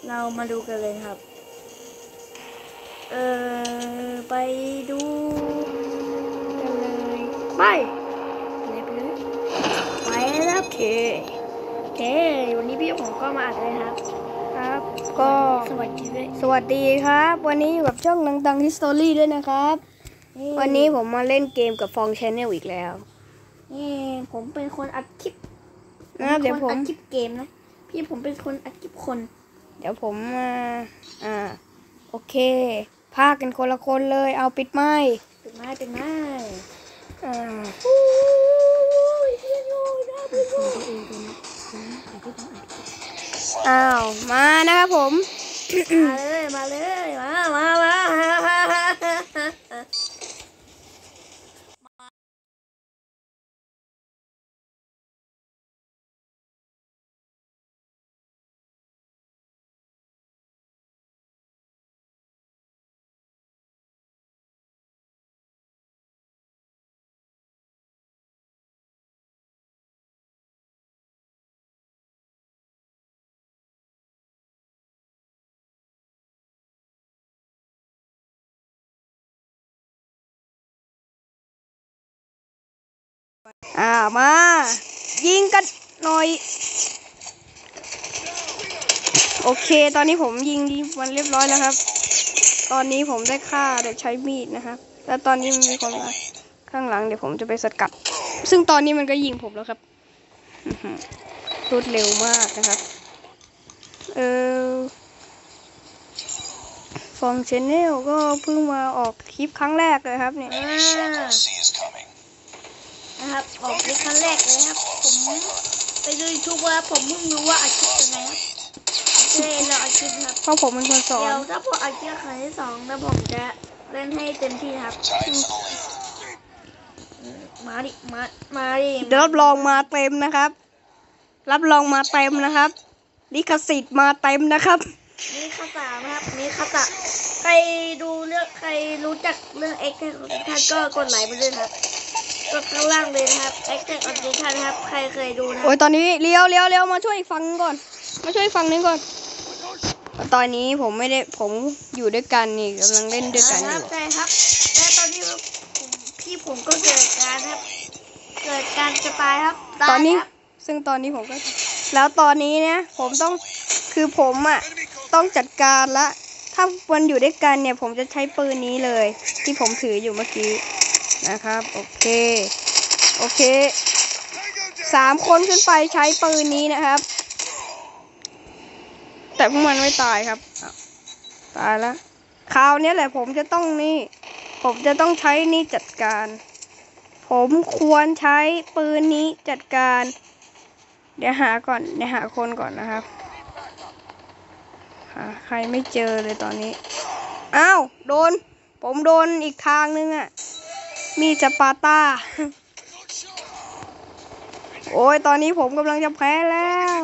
เรามาดูกันเลยครับไปดูกันเลยไปเลยไปแล้วโอเควันนี้พี่ผมก็มาอัดเลยครับก็สวัสดีครับวันนี้อยู่กับช่องดังฮิสตอรี่ด้วยนะครับวันนี้ผมมาเล่นเกมกับฟองชาแนลอีกแล้วนี่ผมเป็นคนอัดคลิปนะเดี๋ยวผมอัดคลิปเกมนะพี่ผมเป็นคนอัดคลิปคนเดี๋ยวผมโอเคพากันคนละคนเลยเอาปิดไม้อ้าวมานะครับผมมาเลยมายิงกันหน่อยโอเคตอนนี้ผมยิงมันเรียบร้อยแล้วครับตอนนี้ผมได้ฆ่าโดยใช้มีดนะครับแล้วตอนนี้มันมีคนมาข้างหลังเดี๋ยวผมจะไปสกัดซึ่งตอนนี้มันก็ยิงผมแล้วครับรวดเร็วมากนะครับฟองชาแนลก็เพิ่งมาออกคลิปครั้งแรกเลยครับเนี่ยนะครับออกคลิปครั้งแรกเลยครับผมไปดูYouTubeว่าผมเพิ่งรู้ว่าอัดคลิปยังไงครับเราอัดคลิปครับเพราะผมเป็นคนสอนเดี๋ยวถ้าผมอัดคลิปครั้งที่2แล้วผมจะเล่นให้เต็มที่ครับมาดิรับรองมาเต็มนะครับลิขสิทธิ์มาเต็มนะครับนี่คาตานะครับนี่คาตาใครรู้จักเรื่อง X ท่านก็กดไลค์ไปด้วยครับกดข้างล่างเลยนะครับ X ออดิชั่นนะครับใครเคยดูนะโอ้ยตอนนี้เลี้ยวมาช่วยอีกฝั่งก่อนตอนนี้ผมอยู่ด้วยกันนี่กำลังเล่นด้วยกันอยู่ใช่ครับและตอนนี้ผมก็เกิดการจะตายครับตอนนี้ซึ่งตอนนี้ผมก็แล้วตอนนี้เนี่ยผมต้องจัดการละถ้าวันอยู่ด้วยกันเนี่ยผมจะใช้ปืนนี้เลยที่ผมถืออยู่เมื่อกี้นะครับโอเค3 คนขึ้นไปใช้ปืนนี้นะครับแต่พวกมันไม่ตายครับตายแล้วคราวนี้แหละผมจะต้องใช้นี่จัดการผมควรใช้ปืนนี้จัดการเดี๋ยวหาคนก่อนนะครับหาใครไม่เจอเลยตอนนี้อ้าวผมโดนอีกทางนึงอ่ะมีสปาร์ต้าโอ้ยตอนนี้ผมกำลังจะแพ้แล้ว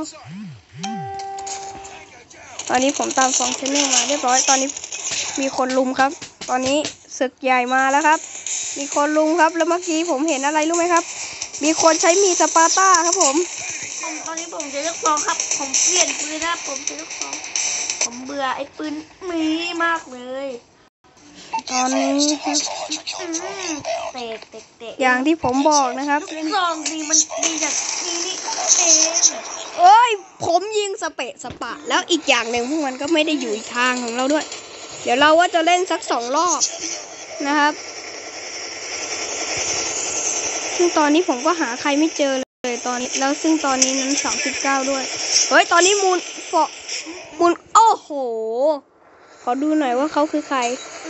ตอนนี้ผมตามฟองชาแนลมาเรียบร้อยตอนนี้มีคนลุมครับตอนนี้ศึกใหญ่มาแล้วครับมีคนลุมครับแล้วเมื่อกี้ผมเห็นอะไรรู้ไหมครับมีคนใช้มีสปาร์ต้าครับผมตอนนี้ผมจะเลือกฟองครับผมเปลี่ยนปืนนะผมจะเลือกฟองผมเบื่อไอ้ปืนนี้มากเลยตอนนี้เตะอย่างที่ผมบอกนะครับฟองดีมันดีจากนี่เองผมยิงสเปะสปะแล้วอีกอย่างหนึ่งพวกมันก็ไม่ได้อยู่อีกทางของเราด้วยเดี๋ยวเราว่าจะเล่นสัก2 รอบนะครับซึ่งตอนนี้ผมก็หาใครไม่เจอเลยซึ่งตอนนี้นั้น39ด้วยเฮ้ยตอนนี้มูลโอ้โหขอดูหน่อยว่าเขาคือใคร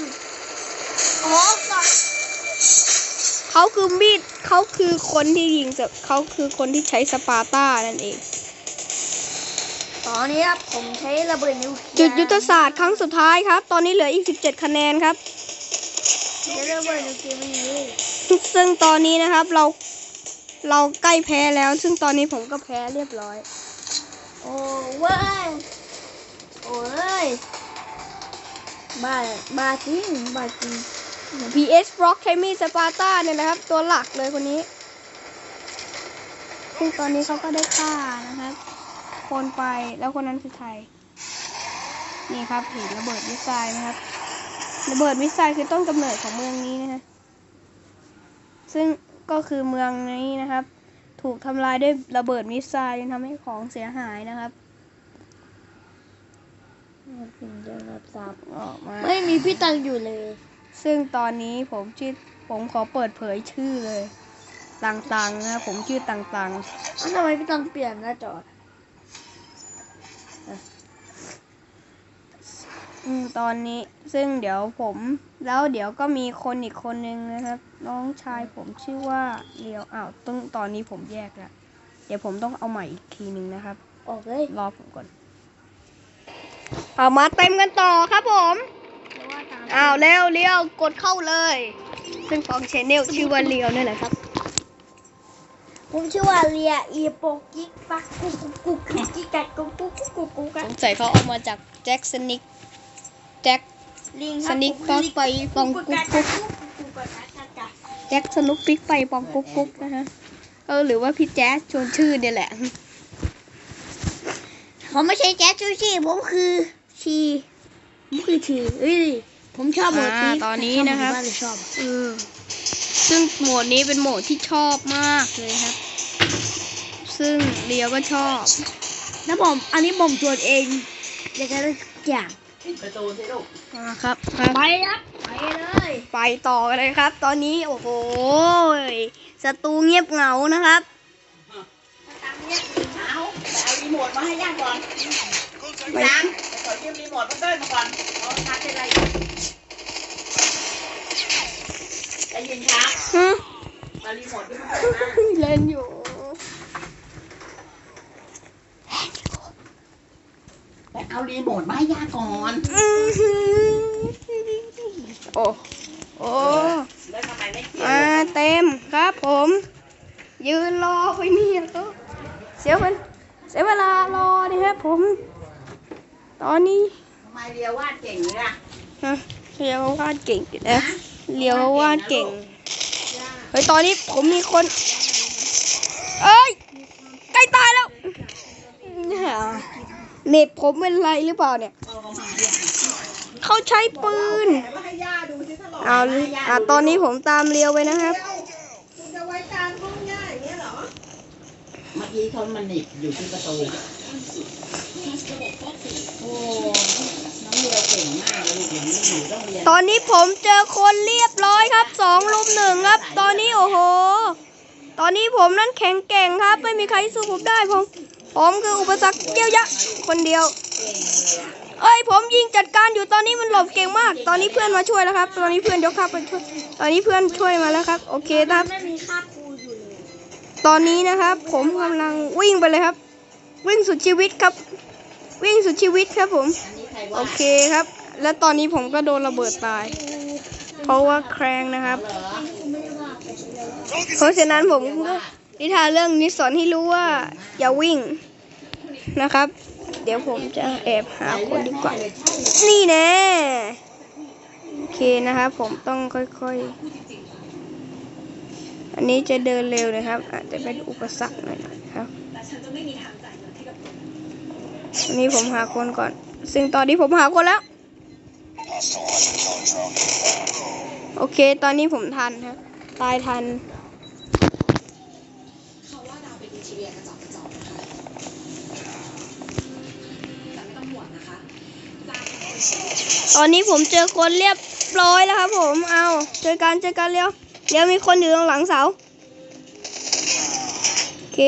เขาคือมีดเขาคือคนที่ยิงเขาคือคนที่ใช้สปาร์ต้านั่นเองตอนนี้ครับผมใช้ระเบิดนิวเคลียร์จุดยุทธศาสตร์ครั้งสุดท้ายครับตอนนี้เหลืออีก17 คะแนนครับระเบิดนิวเคลียร์ไม่มีซึ่งตอนนี้นะครับเราใกล้แพ้แล้วซึ่งตอนนี้ผมก็แพ้เรียบร้อยโอ้ยบ้าจริงPS Rock ใช้มีดสปาร์ต้าเนี่ยนะครับตัวหลักเลยคนนี้ซึ่งตอนนี้เขาก็ได้ฆ่านะครับคนไปแล้วคนนั้นคือใครนี่ครับเห็นระเบิดมิสไซล์นะครับระเบิดมิสไซล์คือต้นกำเนิดของเมืองนี้นะฮะซึ่งก็คือเมืองนี้นะครับถูกทำลายด้วยระเบิดมิสไซล์ทำให้ของเสียหายนะครับออกมาไม่มีพี่ตังอยู่เลยซึ่งตอนนี้ผมขอเปิดเผยชื่อเลยต่างๆนะผมชื่อต่างๆทำไมพี่ตังเปลี่ยนหน้าจอตอนนี้ซึ่งเดี๋ยวก็มีคนอีกคนนึงนะครับน้องชายผมชื่อว่าเลียวตอนนี้ผมแยกแล้วเดี๋ยวผมต้องเอาใหม่อีกทีนึงนะครับออกเลยรอผมก่อนเอามาเต็มกันต่อครับผมเร็วเลียวกดเข้าเลยซึ่งของชแนลชื่อว่าเลียวนี่แหละครับผมชื่อว่าเลียอีโปกิกปักกุ๊กกุ๊กกุ๊กกิ๊กกัดกุ๊กกุ๊กกุ๊กกุ๊กกุ๊กสงสัยเขาเอามาจากแจ็คสนิกปักไปปองกุ๊กกุ๊กแจ็คสนุกปิ๊กไปปองกุ๊กกุ๊กนะฮะหรือว่าพี่แจ๊สชวนชื่อเนี่ยแหละผมไม่ใช่แจ๊สชื่อผมคือชีผมชอบโหมดนี้ตอนนี้นะครับซึ่งโหมดนี้เป็นโหมดที่ชอบมากเลยครับซึ่งเลียวก็ชอบแล้วอันนี้ผมชวนเองอยากจะได้อย่างประตูสิลูกครับไปครับไปเลยไปต่อกันเลยครับตอนนี้โอ้โหศัตรูเงียบเหงานะครับเอารีโมทมาให้ย่าก่อนน้ำขอยืมรีโมทมาเต้นมาก่อนเอาชาร์จอะไรได้ยินครับเอารีโมทที่มันเล่นอยู่แต่เอารีโมทมาให้ย่าก่อนโอ้แล้วทำไมไม่เกี่ยวเต็มครับผมยืนรอไปนี่ก็เสียเวลารอดิครับผมตอนนี้ทำไมเรียววาดเก่งเลยเรียววาดเก่งนะเรียววาดเก่งตอนนี้ผมมีคนใกล้ตายแล้วเน็ตผมเป็นไรหรือเปล่าเนี่ยเขาใช้ปืนตอนนี้ผมตามเรียวไปนะครับจะไว้กลางห้องย่าอย่างเงี้ยเหรอเมื่อกี้เขามันหนีบอยู่ที่ประตูโอ้น้องเรียวเก่งมากลูกอย่างนี้หนูต้องเรียนตอนนี้ผมเจอคนเรียบร้อยครับ2 รุม 1ครับตอนนี้โอ้โหตอนนี้ผมนั้นแข็งแกร่งครับไม่มีใครสู้ผมได้ผมคืออุปสรรคเดียวยะคนเดียวผมยิงจัดการอยู่ตอนนี้มันหลบเก่งมากตอนนี้เพื่อนมาช่วยแล้วครับตอนนี้เพื่อนยกข้าไปช่วยตอนนี้เพื่อนช่วยมาแล้วครับโอเคครับตอนนี้นะครับผมกำลังวิ่งไปเลยครับวิ่งสุดชีวิตครับวิ่งสุดชีวิตครับผมโอเคครับและตอนนี้ผมก็โดนระเบิดตายเพราะว่าแครงนะครับเพราะฉะนั้นผมก็นิทานเรื่องนี้สอนให้รู้ว่าอย่าวิ่งนะครับเดี๋ยวผมจะแอบหาคนดีกว่านี่แน่โอเคนะครับผมต้องค่อยๆอันนี้จะเดินเร็วนะครับอาจจะเป็นอุปสรรคหน่อยครับอันนี้ผมหาคนก่อนซึ่งตอนนี้ผมหาคนแล้วโอเคตอนนี้ผมทันครับตายทันตอนนี้ผมเจอคนเรียบร้อยแล้วครับผมเจอกันเร็วมีคนอยู่ตรงหลังเสาโอเค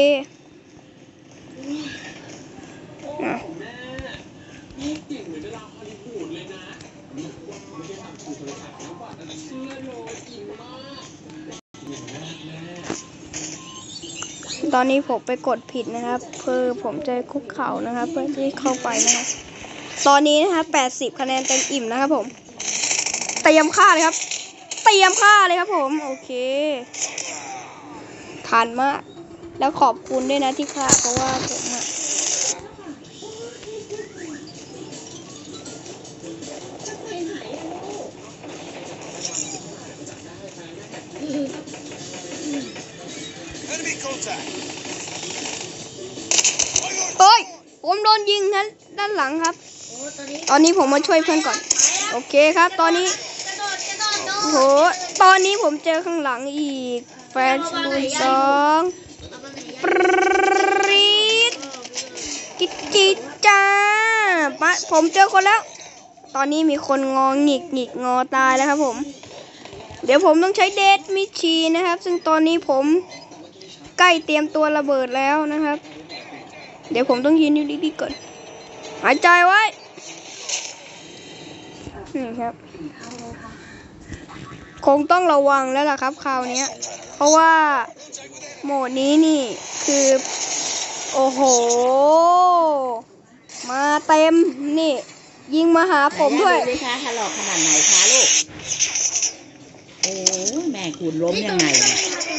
ตอนนี้ผมไปกดผิดนะครับเพื่อผมจะคุกเข่านะครับเพื่อที่เข้าไปนะครับตอนนี้นะครับ80 คะแนนเต็มอิ่มนะครับผมเตรียมฆ่าเลยครับผมโอเคทันมากแล้วขอบคุณด้วยนะที่ฆ่าเพราะว่าผมผมโดนยิงด้านหลังครับตอนนี้ผมมาช่วยเพื่อนก่อนโอเคครับตอนนี้กระโดดโดโอ้โหตอนนี้ผมเจอข้างหลังอีกแฟนคูณ2ปรีดกิ๊กจิ๊กจ้ามาผมเจอคนแล้วตอนนี้มีคนงอหงิกงอตายแล้วครับผมเดี๋ยวผมต้องใช้เดทมิชีนะครับซึ่งตอนนี้ผมใกล้เตรียมตัวระเบิดแล้วนะครับเดี๋ยวผมต้องยืนอยู่ดีๆก่อนหายใจไว้นี่ครับคงต้องระวังแล้วล่ะครับคราวนี้เพราะว่าโหมดนี้นี่คือโอ้โหมาเต็มนี่ยิงมาหาผมด้วยดูดิคะถลอกขนาดไหนคะลูกโอ้แม่คุณล้มยังไงเนี่ย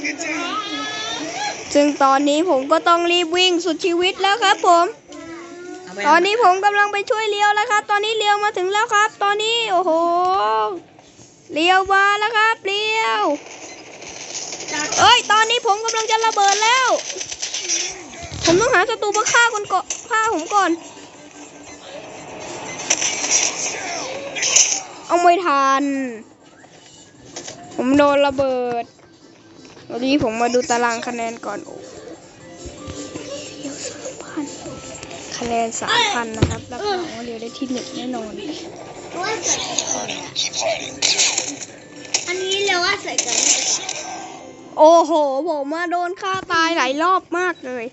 ซึ่งตอนนี้ผมก็ต้องรีบวิ่งสุดชีวิตแล้วครับผมเอาไปตอนนี้ผมกำลังไปช่วยเลี้ยวแล้วครับตอนนี้เลี้ยวมาถึงแล้วครับตอนนี้โอ้โหเลี้ยวมาแล้วครับเลี้ยวเอ้ยตอนนี้ผมกำลังจะระเบิดแล้วผมต้องหาศัตรูมาฆ่าคนก่อนฆ่าผมก่อนเอาไม่ทันผมโดนระเบิดวันนี้ผมมาดูตารางคะแนนก่อนโอ้เลี้ยว3,000คะแนน 3,000 นะครับรับรองว่าเลี้ยวได้ที่ 1แน่นอนอันนี้เรียกว่าใส่กันโอ้โหผมมาโดนฆ่าตายหลายรอบมากเลย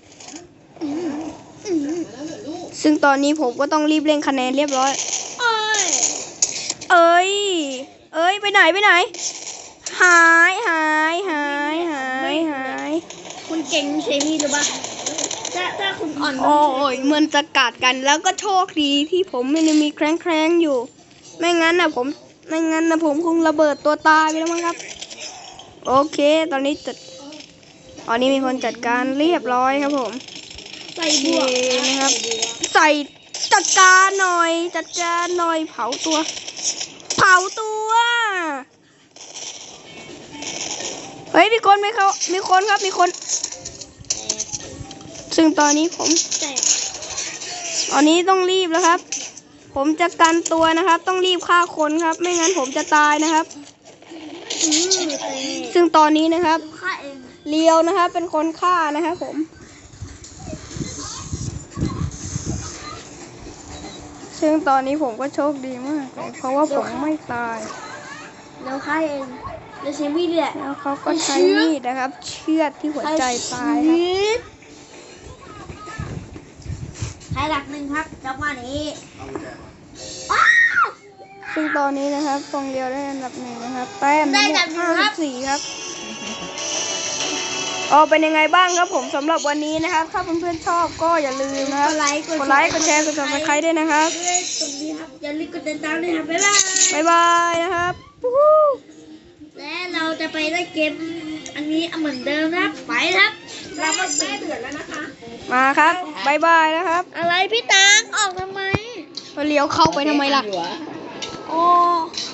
ซึ่งตอนนี้ผมก็ต้องรีบเร่งคะแนนเรียบร้อยเอ้ยไปไหนหายคุณเก่งใช่พี่หรือเปล่าถ้าคุณอ่อนโอ้ยมันจะกัดกันแล้วก็โชคดีที่ผมไม่ได้มีแคร้งอยู่ไม่งั้นนะผมคงระเบิดตัวตายไปแล้วมั้งครับโอเคตอนนี้มีคนจัดการเรียบร้อยครับผมใส่บวกนะครับใส่จัดการหน่อยเผาตัวเฮ้ยมีคนครับซึ่งตอนนี้ตอนนี้ต้องรีบแล้วครับผมจะกันตัวนะครับต้องรีบฆ่าคนครับไม่งั้นผมจะตายนะครับซึ่งตอนนี้นะครับฆ่าเองเลียวนะครับเป็นคนฆ่านะครับผมซึ่งตอนนี้ผมก็โชคดีมากเลยเพราะว่าผมไม่ตายแล้วฆ่าเองแล้วใช้มีดแหละแล้วเขาก็ใช้มีดนะครับเชือดที่หัวใจตายครับใช้หลัก1ครับจังหวะนี้ซึ่งตอนนี้นะครับฟองเลียวได้อันดับ1นะครับแต้มทั้งหมด54ครับเป็นยังไงบ้างครับผมสำหรับวันนี้นะครับถ้าเพื่อนๆชอบก็อย่าลืมนะครับกดไลค์กดแชร์กด Subscribe ด้วยนะครับตรงนี้ครับอย่าลืมกดติดตามด้วยครับบ๊ายบายบ๊ายบายนะครับและเราจะไปเล่นเกมอันนี้เหมือนเดิมนะครับไปครับเราก็แม่เดือดแล้วนะคะมาครับบ๊ายบายนะครับอะไรพี่ตังออกทำไมเลี้ยวเข้าไปทำไมล่ะหัวโอ้